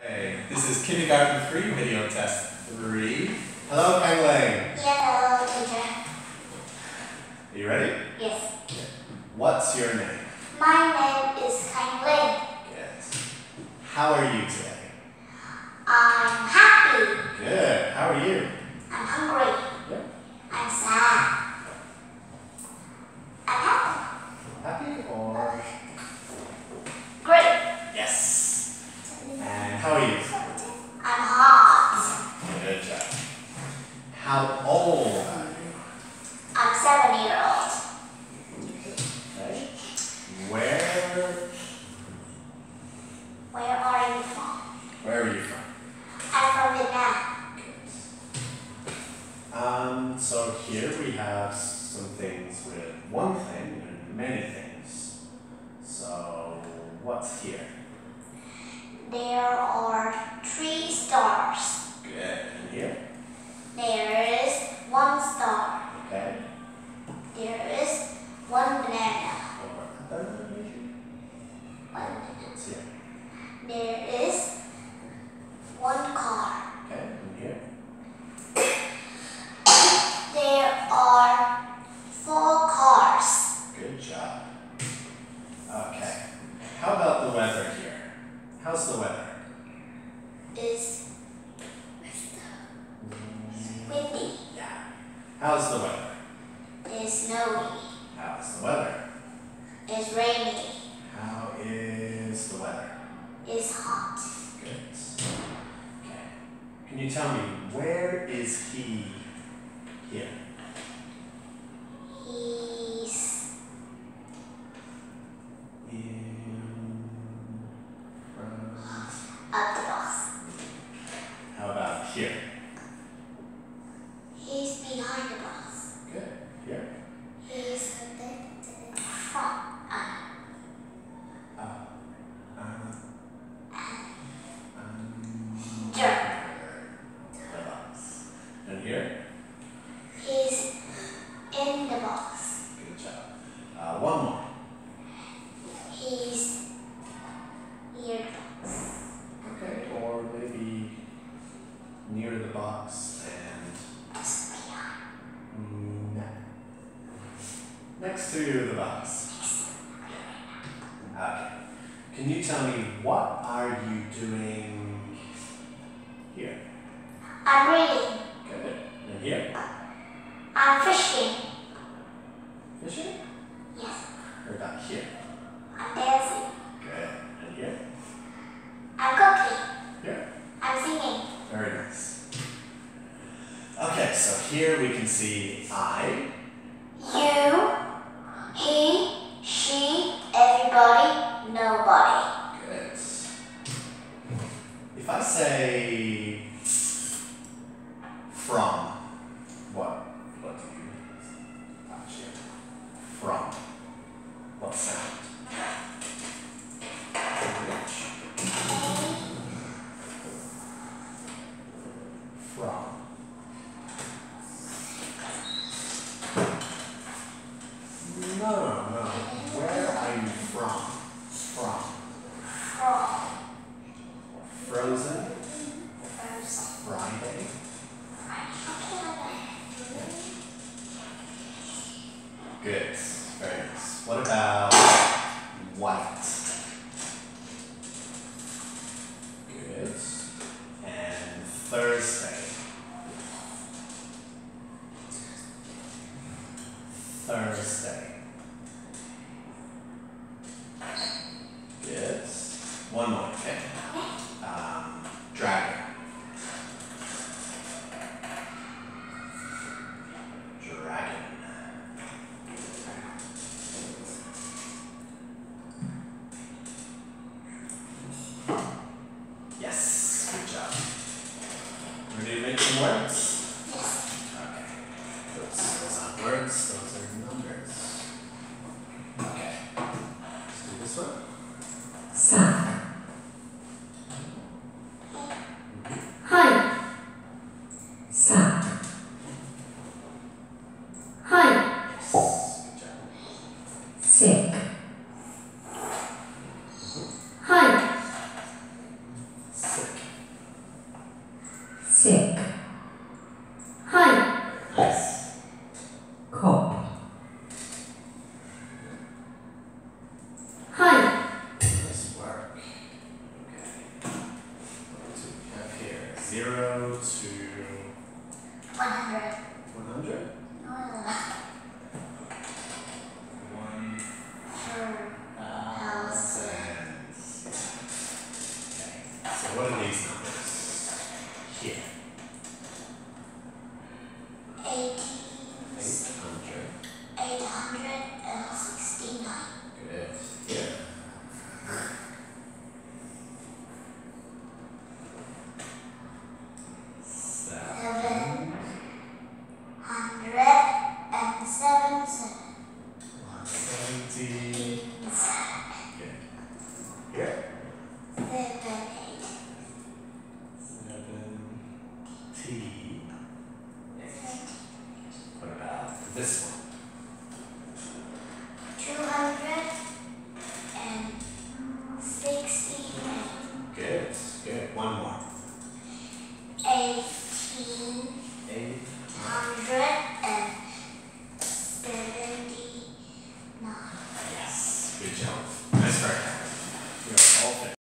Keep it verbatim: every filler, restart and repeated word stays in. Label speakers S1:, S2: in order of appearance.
S1: Okay, this is kindergarten three video test three. Hello, Kang Lei.
S2: Yeah, hello, teacher.
S1: Are you ready?
S2: Yes.
S1: What's your name?
S2: My name is Kang Lei.
S1: Good. How are you today?
S2: I'm happy.
S1: Good. How are you?
S2: I'm hungry.
S1: Yeah.
S2: I'm sad. I'm happy.
S1: Happy or?
S2: Great.
S1: Yes. And how are you?
S2: I'm hot.
S1: Good job. How old are you?
S2: I'm seven years old.
S1: Okay. Where?
S2: Where are you from?
S1: Where are you from?
S2: I'm from Vietnam.
S1: Um, so here we have some things with one thing and many things. So what's here?
S2: There are three stars.
S1: Good. And here?
S2: There is one star.
S1: Okay.
S2: There is one banana.
S1: Or a banana maybe?
S2: One.
S1: What's here?
S2: There is one car.
S1: Okay. And here?
S2: There are four cars.
S1: Good job. Okay. How about the weather here? How's the weather?
S2: Is windy.
S1: Yeah. How's the weather?
S2: Is snowy.
S1: How's the weather?
S2: Is rainy.
S1: How is the weather?
S2: Is hot.
S1: Good. Okay. Can you tell me, where is he here?
S2: He's
S1: In front.
S2: up the bus.
S1: How about here?
S2: He's behind the bus.
S1: Good. Here?
S2: He's in front. Uh,
S1: Uh, uh, um,
S2: Sure.
S1: the box. And here?
S2: He's in the box.
S1: Good job. Uh, one more.
S2: He's near the box.
S1: Okay. Or maybe near the box and
S2: Just behind.
S1: mm, next to the box. Okay. Can you tell me, what are you doing here?
S2: I'm reading.
S1: Good. And here?
S2: I'm fishing.
S1: Fishing?
S2: Yes.
S1: Or about here?
S2: I'm dancing.
S1: Good. And here?
S2: I'm cooking.
S1: Here?
S2: I'm singing.
S1: Very nice. Okay, so here we can see I.
S2: You, he, she, everybody, nobody.
S1: Good. If I say from, what what do you actually from? What sound? From. No, no. Where are you from? From.
S2: From.
S1: Frozen.
S2: Frozen.
S1: Friday. Good. Very nice. What about white? Good. And Thursday. Thursday. Good. One more, okay? Um, dragon. Dragon. Yes, good job. Ready to make some words?
S2: Yes.
S1: Okay. Those, those aren't words, those are numbers. Okay. Let's do this one.
S2: N.
S3: sick,
S2: はい
S1: Nice.
S3: cop,
S2: はい
S1: Nice work. Okay. What do we have here? Zero to
S2: one hundred
S1: one hundred?
S2: no no no
S1: One thousand. Okay. So what are these numbers? Here.
S2: eighty
S1: Eight hundred.
S2: eight hundred and sixty-nine
S1: Good. Here. Seven.
S2: seven hundred and seventy
S1: One seventy. Good. Here.
S2: seventy-eight
S1: Seven T. What about this one?